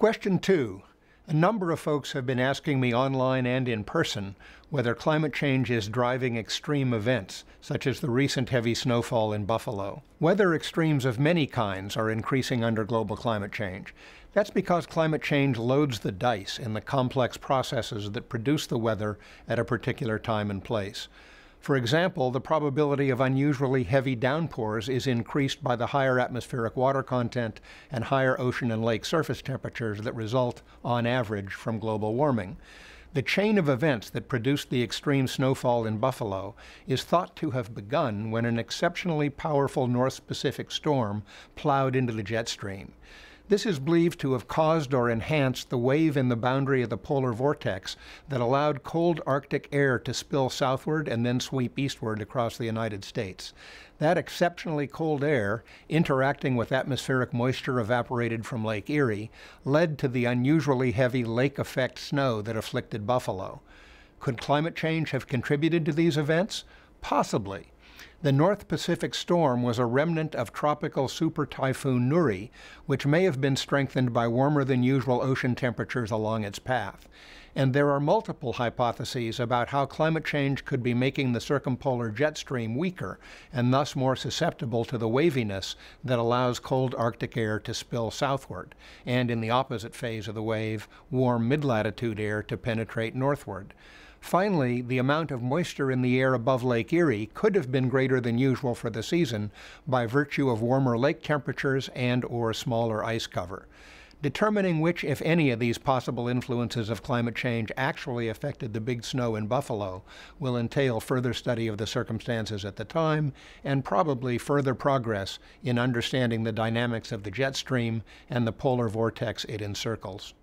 Question 2. A number of folks have been asking me online and in person whether climate change is driving extreme events, such as the recent heavy snowfall in Buffalo. Weather extremes of many kinds are increasing under global climate change. That's because climate change loads the dice in the complex processes that produce the weather at a particular time and place. For example, the probability of unusually heavy downpours is increased by the higher atmospheric water content and higher ocean and lake surface temperatures that result, on average, from global warming. The chain of events that produced the extreme snowfall in Buffalo is thought to have begun when an exceptionally powerful North Pacific storm plowed into the jet stream. This is believed to have caused or enhanced the wave in the boundary of the polar vortex that allowed cold Arctic air to spill southward and then sweep eastward across the United States. That exceptionally cold air, interacting with atmospheric moisture evaporated from Lake Erie, led to the unusually heavy lake effect snow that afflicted Buffalo. Could climate change have contributed to these events? Possibly. The North Pacific storm was a remnant of tropical super typhoon Nuri, which may have been strengthened by warmer than usual ocean temperatures along its path. And there are multiple hypotheses about how climate change could be making the circumpolar jet stream weaker and thus more susceptible to the waviness that allows cold Arctic air to spill southward, and in the opposite phase of the wave, warm mid-latitude air to penetrate northward. Finally, the amount of moisture in the air above Lake Erie could have been greater than usual for the season by virtue of warmer lake temperatures and/or smaller ice cover. Determining which, if any, of these possible influences of climate change actually affected the big snow in Buffalo will entail further study of the circumstances at the time and probably further progress in understanding the dynamics of the jet stream and the polar vortex it encircles.